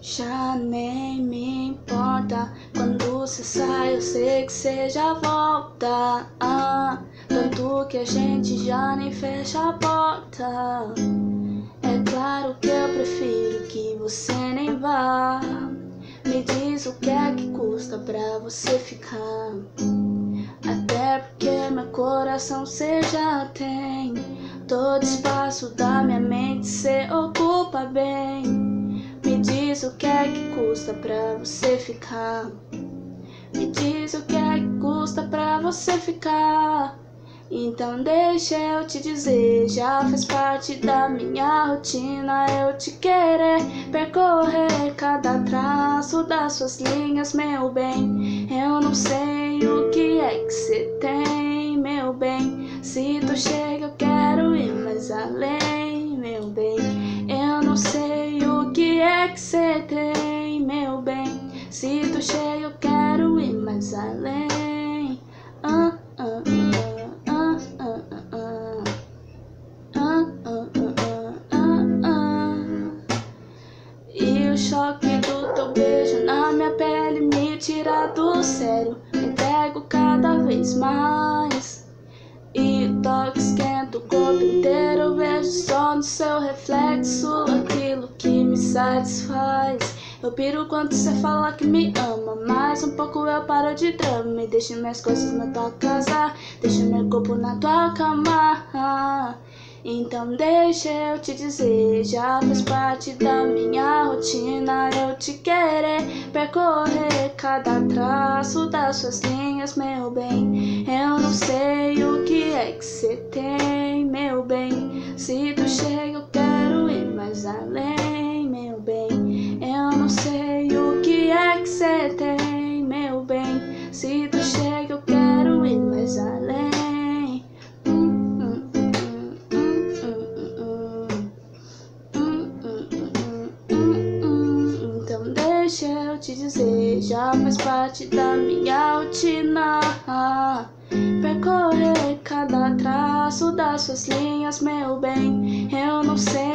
Já nem me importa quando você sai, eu sei que você já volta. Tanto que a gente já nem fecha a porta. É claro que eu prefiro que você nem vá. Me diz o que é que custa pra você ficar. Até porque meu coração cê já tem. Todo espaço da minha mente cê ocupa bem. Me diz o que é que custa pra você ficar. Me diz o que é que custa pra você ficar. Então deixa eu te dizer, já faz parte da minha rotina eu te querer, percorrer cada traço das suas linhas, meu bem. Eu não sei o que é que cê tem, meu bem. Se tu chega eu quero ir mais além, meu bem. Eu não sei o que é que cê tem, meu bem. Se tu chega eu quero ir mais além. E o choque do teu beijo na minha pele me tira do sério. Me entrego cada vez mais. E o toque esquenta o corpo inteiro. Eu vejo só no seu reflexo aquilo que me satisfaz. Eu piro quando cê fala que me ama, mas um pouco eu paro de drama. E deixo minhas coisas na tua casa, deixo meu corpo na tua cama. Então deixa eu te dizer, já faz parte da minha rotina eu te querer, percorrer cada traço das suas linhas, meu bem. Eu não sei o que é que cê tem, meu bem. Se tu chega eu quero ir mais além, meu bem. Eu não sei o que é que cê tem, meu bem. Se tu chega eu quero ir mais além. Então deixa eu te dizer, já faz parte da minha rotina percorrer cada traço das suas linhas, meu bem. Eu não sei